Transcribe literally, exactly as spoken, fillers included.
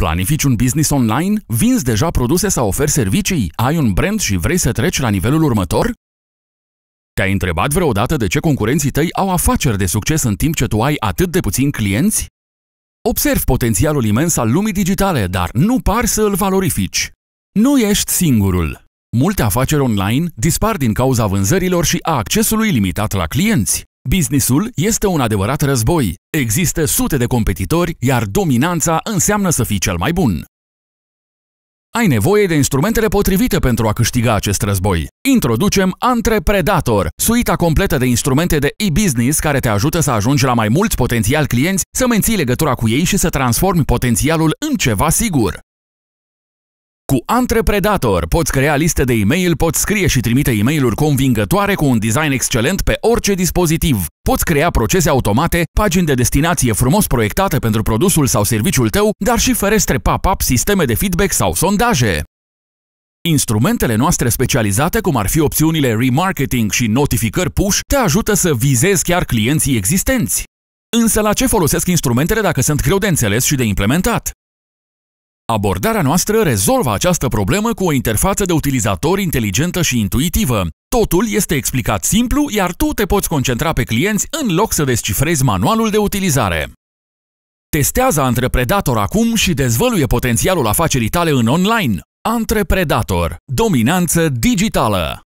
Planifici un business online? Vinzi deja produse sau oferi servicii? Ai un brand și vrei să treci la nivelul următor? Te-ai întrebat vreodată de ce concurenții tăi au afaceri de succes în timp ce tu ai atât de puțini clienți? Observi potențialul imens al lumii digitale, dar nu pari să îl valorifici. Nu ești singurul. Multe afaceri online dispar din cauza vânzărilor și a accesului limitat la clienți. Businessul este un adevărat război. Există sute de competitori, iar dominanța înseamnă să fii cel mai bun. Ai nevoie de instrumentele potrivite pentru a câștiga acest război. Introducem Antrepredator, suita completă de instrumente de e-business care te ajută să ajungi la mai mulți potențiali clienți, să menții legătura cu ei și să transformi potențialul în ceva sigur. Cu Antrepredator poți crea liste de e-mail, poți scrie și trimite e-mail-uri convingătoare cu un design excelent pe orice dispozitiv. Poți crea procese automate, pagini de destinație frumos proiectate pentru produsul sau serviciul tău, dar și ferestre pop-up, sisteme de feedback sau sondaje. Instrumentele noastre specializate, cum ar fi opțiunile remarketing și notificări push, te ajută să vizezi chiar clienții existenți. Însă la ce folosesc instrumentele dacă sunt greu de înțeles și de implementat? Abordarea noastră rezolvă această problemă cu o interfață de utilizator inteligentă și intuitivă. Totul este explicat simplu, iar tu te poți concentra pe clienți în loc să descifrezi manualul de utilizare. Testează Antrepredator acum și dezvăluie potențialul afacerii tale în online. Antrepredator. Dominanță digitală.